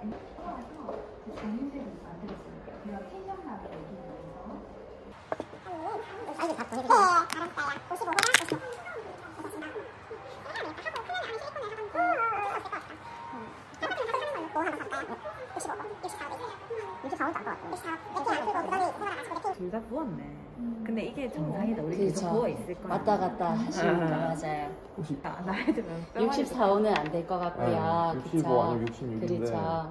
둘 다 부었네. 근데 이게 정상이다. 우리 계속 그렇죠. 부어 있을 거야. 왔다 갔다 하시는 거 맞아요. 나이 들면 64호는 안 될 것 같고요. 65 아니면 66인데. 그렇죠.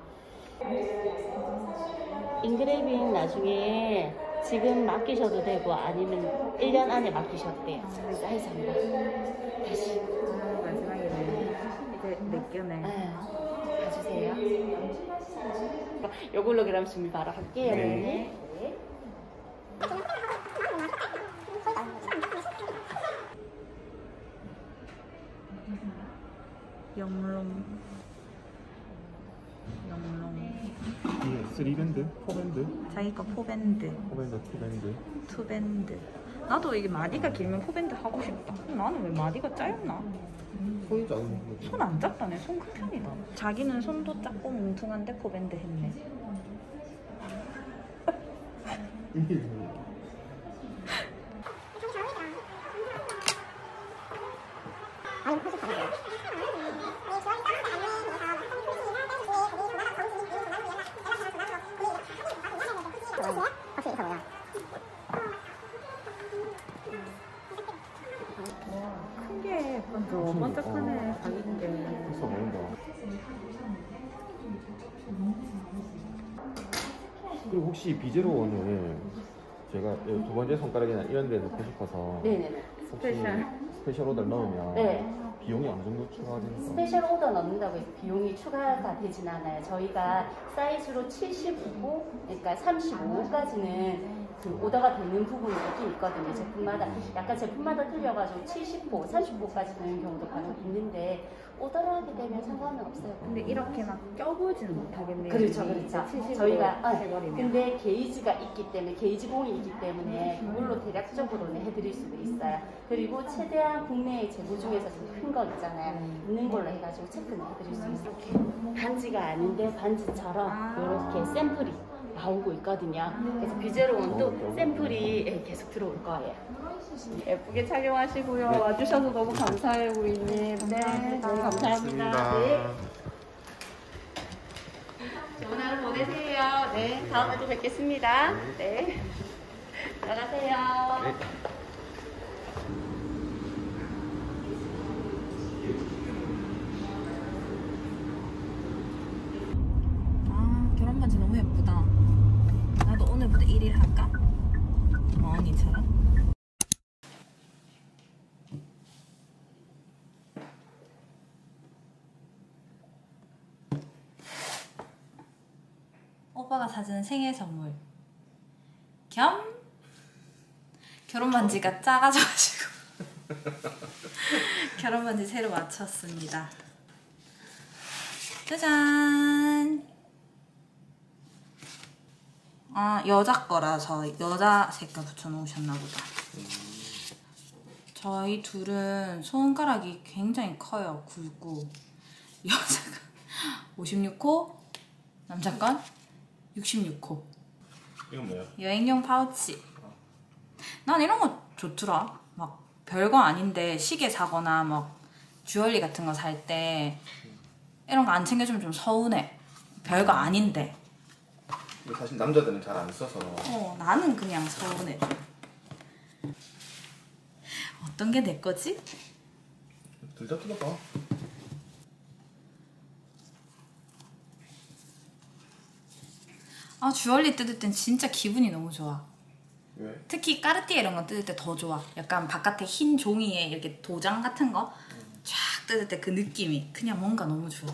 인그레이빙 나중에 지금 맡기셔도 되고 아니면 1년 안에 맡기셔도 돼요. 사이즈입니다. 다시. 마지막이네. 이제 내 껴네. 네. 봐주세요. 요걸로 그럼 준비 바로 할게요. 네. 네. 영롱. 이게 3밴드? 4밴드? 자기 거 포밴드, 4밴드, 2밴드. 투밴드. 나도 이게 마디가 길면 포밴드 하고 싶다. 나는 왜 마디가 짧나? 손이 작은 거지. 손 안 작다네. 손 큰 편이다. 자기는 손도 작고 뭉퉁한데 포밴드 했네. 큰 게 약간 반짝하네. 자기인 게. 있어 보인다. 그리고 혹시 비제로원을 제가 두 번째 손가락이나 이런 데 넣고 싶어서 네네네. 혹시 스페셜 오더를 넣으면 네. 비용이 어느 정도 추가됩니까? 스페셜 오더 넣는다고 해서 비용이 추가가 되진 않아요. 저희가 사이즈로 75, 그러니까 35까지는 그 오더가 되는 부분이 있긴 있거든요. 제품마다. 약간 제품마다 틀려가지고 70호, 30호까지 되는 경우도 간혹 있는데 오더를 하게 되면 상관은 없어요. 근데 이렇게 막 껴보지는 못하겠네요. 그렇죠, 그렇죠. 70으로 저희가 해버리면. 근데 게이지가 있기 때문에 게이지 공이 있기 때문에 그걸로 대략적으로는 해드릴 수도 있어요. 그리고 최대한 국내에 재고 중에서 좀 큰 거 있잖아요. 있는 걸로 해가지고 체크는 해드릴 수 있어요. 반지가 아닌데 반지처럼 이렇게 샘플이 나오고 있거든요. 그래서 비제로원도 샘플이 계속 들어올 거예요. 예쁘게 착용하시고요. 네. 와주셔서 너무 감사해요, 고객님. 네, 너무 감사합니다. 네. 좋은 하루 보내세요. 네, 다음에 또 뵙겠습니다. 네. 들어가세요. 네. 아, 결혼 반지 너무 예쁘다. 나도 오늘부터 1일 할까? 언니처럼. 오빠가 사준 생일 선물 겸 결혼 반지가 작아져가지고 결혼 반지 새로 맞췄습니다. 짜잔. 아, 여자 거라서 여자 색깔 붙여놓으셨나 보다. 저희 둘은 손가락이 굉장히 커요. 굵고. 여자가 56호, 남자 건 66호. 이건 뭐야? 여행용 파우치. 난 이런 거 좋더라. 막 별거 아닌데 시계 사거나 막 주얼리 같은 거 살 때 이런 거 안 챙겨주면 좀 서운해. 별거 아닌데. 근데 사실 남자들은 잘 안 써서. 나는 그냥 서운해. 어떤 게 내 거지? 둘 다 뜯어봐. 아, 주얼리 뜯을 땐 진짜 기분이 너무 좋아. 왜? 특히 까르띠에 이런 거 뜯을 때 더 좋아. 약간 바깥에 흰 종이에 이렇게 도장 같은 거 쫙 뜯을 때 그 느낌이 그냥 뭔가 너무 좋아.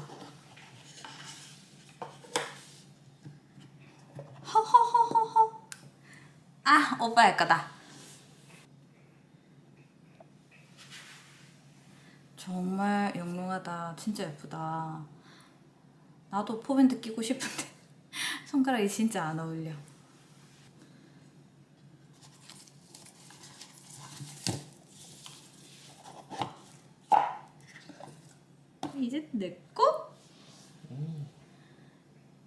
허허허허허. 아, 오빠의 거다. 정말 영롱하다. 진짜 예쁘다. 나도 포밴드 끼고 싶은데 손가락이 진짜 안 어울려. 이제 내 거?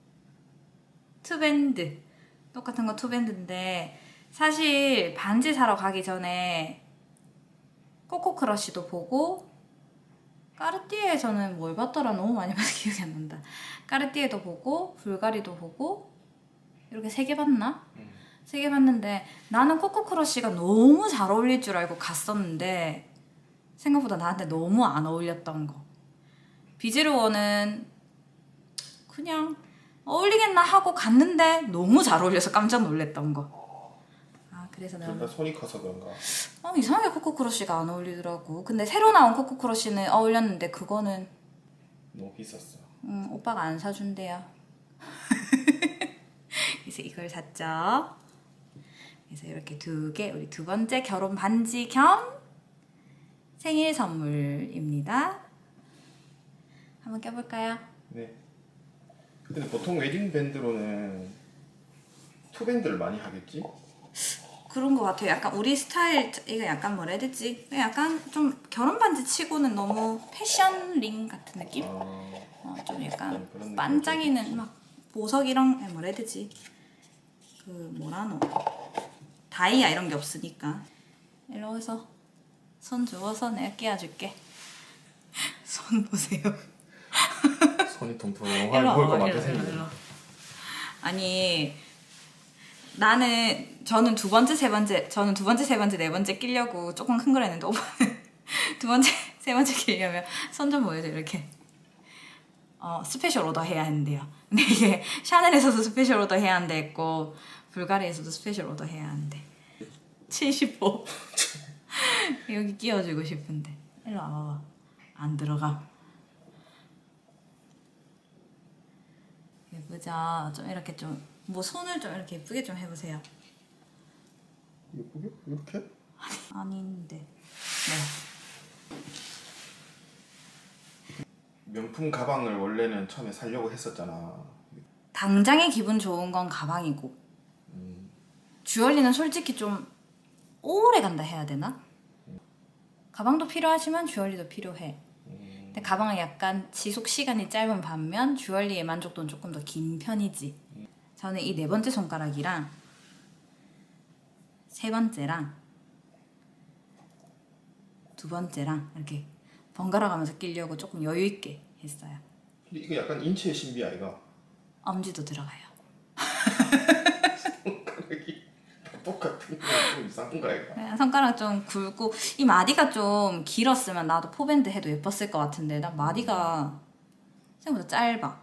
투밴드. 똑같은 거 투밴드인데 사실 반지 사러 가기 전에 코코크러쉬도 보고 까르띠에에서는 뭘 봤더라? 너무 많이 봐서 기억이 안 난다. 까르띠에도 보고 불가리도 보고 이렇게 3개 봤나? 3개 봤는데 나는 코코크러쉬가 너무 잘 어울릴 줄 알고 갔었는데 생각보다 나한테 너무 안 어울렸던 거. 비즈루원은 그냥 어울리겠나 하고 갔는데 너무 잘 어울려서 깜짝 놀랐던 거. 아 그래서 내가 그러니까 손이 커서 그런가. 이상하게 코코크러쉬가 안 어울리더라고. 근데 새로 나온 코코크러쉬는 어울렸는데 그거는 너무 비쌌어. 오빠가 안 사준대요. 그래서 이걸 샀죠. 그래서 이렇게 2개 우리 2번째 결혼 반지 겸 생일 선물입니다. 한번 껴볼까요? 네. 근데 보통 웨딩 밴드로는 투밴드를 많이 하겠지? 그런 것 같아요. 약간 우리 스타일 이거 약간 뭐라 해야 되지? 약간 좀 결혼 반지 치고는 너무 패션 링 같은 느낌? 좀 약간 그런 반짝이는 막 보석이랑 뭐라 해야 되지? 그 뭐라노? 다이아 이런 게 없으니까. 일로 와서 손 주워서 내가 끼워줄게. 손 보세요. 손이 통통할 보일 것 같아 생기네. 아니 저는 두 번째, 세 번째, 네 번째 끼려고 조금 큰 걸 했는데 오빠는 두 번째, 세 번째 끼려면 손 좀 보여줘 이렇게. 스페셜 오더 해야 한대요. 근데 이게 샤넬에서도 스페셜 오더 해야 한대 했고 불가리에서도 스페셜 오더 해야 한대. 75. 여기 끼워주고 싶은데 일로 와봐. 안 들어가. 예쁘죠? 좀 이렇게 좀 뭐 손을 좀 이렇게 예쁘게 좀 해보세요. 예쁘게? 이렇게? 아닌데. 네. 명품 가방을 원래는 처음에 사려고 했었잖아. 당장의 기분 좋은 건 가방이고 주얼리는 솔직히 좀 오래 간다 해야 되나? 가방도 필요하지만 주얼리도 필요해. 근데 가방은 약간 지속 시간이 짧은 반면 주얼리의 만족도는 조금 더 긴 편이지. 저는 이 4번째 손가락이랑 3번째랑 2번째랑 이렇게 번갈아 가면서 끼려고 조금 여유 있게 했어요. 근데 이거 약간 인체의 신비 아이가? 엄지도 들어가요. 손가락이 똑같은 거 좀 이상한가 아이가? 네, 손가락 좀 굵고 이 마디가 좀 길었으면 나도 포밴드 해도 예뻤을 것 같은데 난 마디가 생각보다 짧아.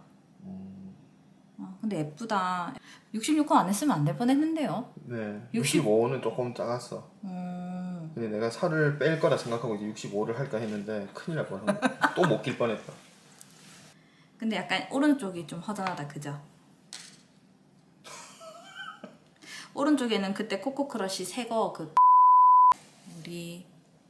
근데 예쁘다. 66호 안 했으면 안 될 뻔했는데요. 네. 65는 조금 작았어. 근데 내가 살을 뺄 거라 생각하고 이제 65를 할까 했는데 큰일 날 뻔한 거. 또 못 낄 뻔했다. 근데 약간 오른쪽이 좀 허전하다, 그죠? 오른쪽에는 그때 코코크러쉬 새거 그 우리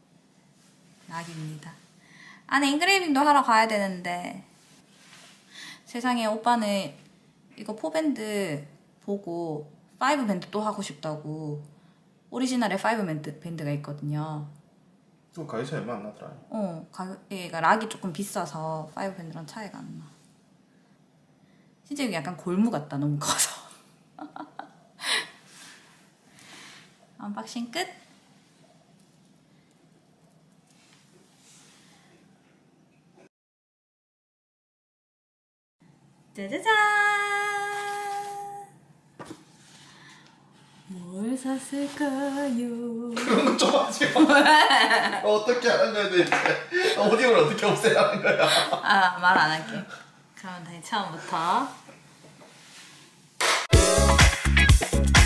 낙입니다. 안에 인그레이빙도 하러 가야 되는데 세상에 오빠는 이거 포밴드 보고 5밴드 또 하고 싶다고. 오리지널에 5밴드가 있거든요. 또 가격 차이 얼마 안 나더라. 가격가 락이 조금 비싸서 5밴드랑 차이가 안 나. 진짜 이게 약간 골무 같다, 너무 커서. 언박싱 끝. 짜자잔. 뭘 샀을까요? 그런 거 좀 하지 마. 어떻게 하는 거야 대체? 오디오를 어떻게 없애야 하는 거야? 말 안 할게. 그러면 다시 처음부터.